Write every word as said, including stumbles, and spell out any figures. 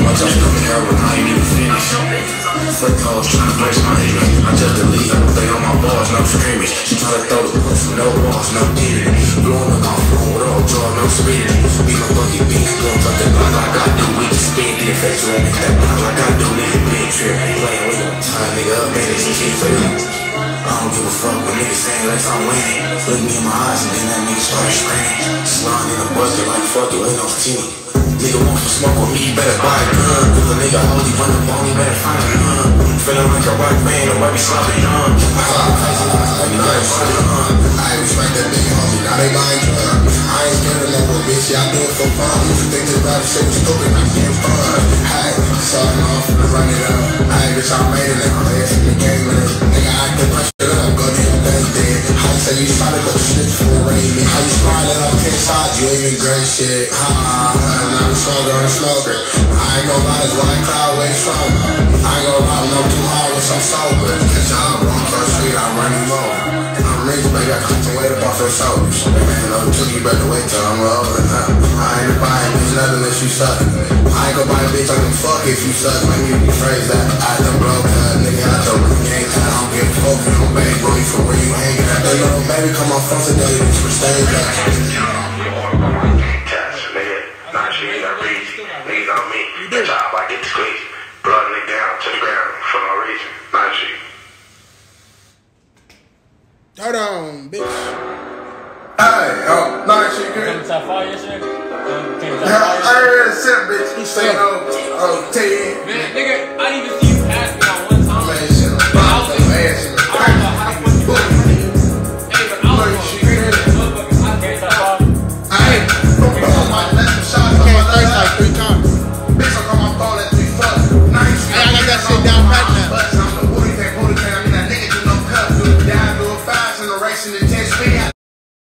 much I'm coming out when I ain't even finished. Fuck calls trying to break my image. I just delete them, they on my bars, no scrimmage. She try to throw the pussy, no walls, no getting it. Blowing up on phone with all draw, no speeding it. Be my fucking beats, going up that block like I do. We just spin the effects on me, that block like I do. Nigga, big trip, ain't playing with them. Time nigga up, man, it's a kid for you. I don't give a fuck when niggas saying let's I'm winning. Look me in my eyes and then that nigga started screaming. Sliding in a bucket like fuck it, ain't no team. Nigga want some smoke with me, you better buy a gun. Cause a nigga holy run up on me, better find a gun. Feeling like a rock band, the way we slopping on. I thought crazy like I better find a gun. I respect that big homie, now they buying drugs. I ain't scared of no bitch, yeah, I do it for fun. Used to think this rap shit was stupid, I can't fun. Hey, starting off, run it up. Hey, bitch, I made it now, they in the game with it. Nigga, I can punch it up, go to your best dead. How you say you try to go snitch for a rating? How you smiling up inside, you ain't great shit. Ha ha ha. I'm stronger and smoker. I ain't gon' lie, this white cloud way stronger. I ain't gon' lie, no too hard with some sober. Catch y'all on first street, I run you over. I'm rich, baby, I cut some weight up off your shoulders. Man, no took you better wait till I'm older. I ain't buying bitch nothing unless you suck. I ain't gon' buy a bitch, I can fuck if you suck. Make me rephrase that. I done broke up, nigga, I told you gang time. I don't give a fuck, you don't bang, bro, you for where you hanging at. That little baby come on phone today, bitch, for staying back. Niggas on me, that job I get squeezed, blooding it down to the ground for no reason, not shit. Hold on, bitch. Hey, oh, not shit, good. Came to top five yesterday? I heard that shit, bitch. He said, oh, oh, ten. Man, nigga, I didn't even see you pass me on one time. Man, shit, man, I was man, shit, man. I don't know how the fuck you put me. Hey, but I was going to motherfuckers. I came to top five. I ain't on my left shot. I came first like three times. Bitch, I call my phone at three fucks. Nice. Hey, I got that shit down pat now. I'm the booty tank, booty tank. I mean, that nigga do no cup. Do it down, do it fast in the race in the ten speed.